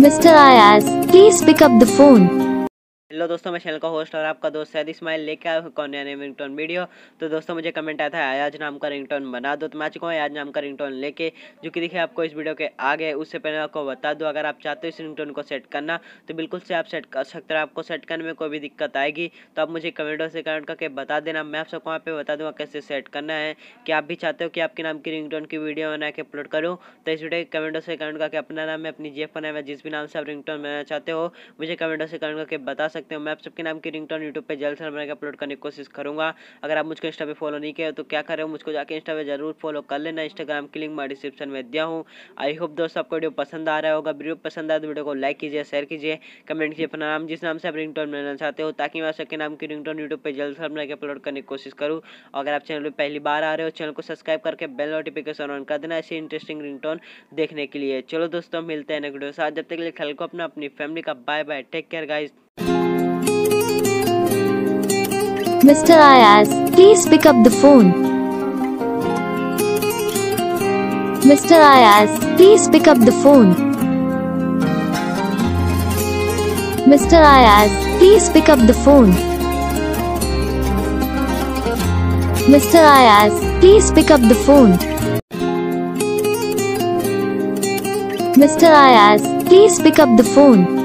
Mr. Ayaz, please pick up the phone. Hello दोस्तों, मैं channel का होस्ट और आपका दोस्त सैयद इस्माइल लेके आया हूँ कौन नया रिंगटोन वीडियो। तो दोस्तों मुझे कमेंट आया था अयाज नाम का रिंगटोन बना दो, तो मैं आ चुका हूँ अयाज नाम का रिंगटोन लेके, जो कि देखिए आपको इस वीडियो के आगे। उससे पहले आपको बता दूँ, अगर आप चाहते हो इस रिंगटोन को सेट करना तो बिल्कुल से आप सेट कर सकते हो। आपको सेट करने में कोई भी दिक्कत आएगी तो आप मुझे कमेंटों से कमेंट करके बता देना, मैं आप सबको वहाँ पे बता दूँगा कैसे सेट करना है। कि आप भी चाहते हो कि आपके नाम की रिंगटोन की वीडियो बना के अपलोड करूँ, तो इस वीडियो के कमेंटों से कमेंट करके अपना नाम में अपनी जेब बनाए में जिस भी नाम से आप रिंगटोन बनाना चाहते हो मुझे कमेंटों से कमेंट करके बता सकते हो। मैं आप सबके नाम की रिंगटोन यूट्यूब पे जल्द से जल्द बना के अपलोड करने की कोशिश करूंगा। अगर आप मुझको इंस्टा पे फॉलो नहीं किए तो क्या कर रहे हो, मुझको जाके इंस्टा पे जरूर फॉलो कर लेना। इंस्टाग्राम की लिंक मैं डिस्क्रिप्शन में दिया हूँ। आई होप दोस्तों आपको वीडियो पसंद आ रहा होगा। वीडियो पसंद आए तो वीडियो को लाइक कीजिए, शेयर कीजिए, कमेंट कीजिए अपना नाम जिस नाम से आप रिंगटोन बनाना चाहते हो, ताकि मैं सबके नाम की रिंगटोन यूट्यूब पे जल्द से जल्द बना के अपलोड करने की कोशिश करूँ। अगर आप चैनल पर पहली बार आ रहे हो, चैनल को सब्सक्राइब करके बेल नोटिफिकेशन ऑन कर देना ऐसी इंटरेस्टिंग रिंगटोन देखने के लिए। चलो दोस्तों, मिलते हैं नेक्स्ट वीडियो के साथ। जब तक के लिए ख्याल को अपना, अपनी फैमिली का। Bye bye, take care guys. Mr. Ayaz, please pick up the phone. Mr. Ayaz, please pick up the phone. Mr. Ayaz, please pick up the phone. Mr. Ayaz, please pick up the phone. Mr. Ayaz, please pick up the phone.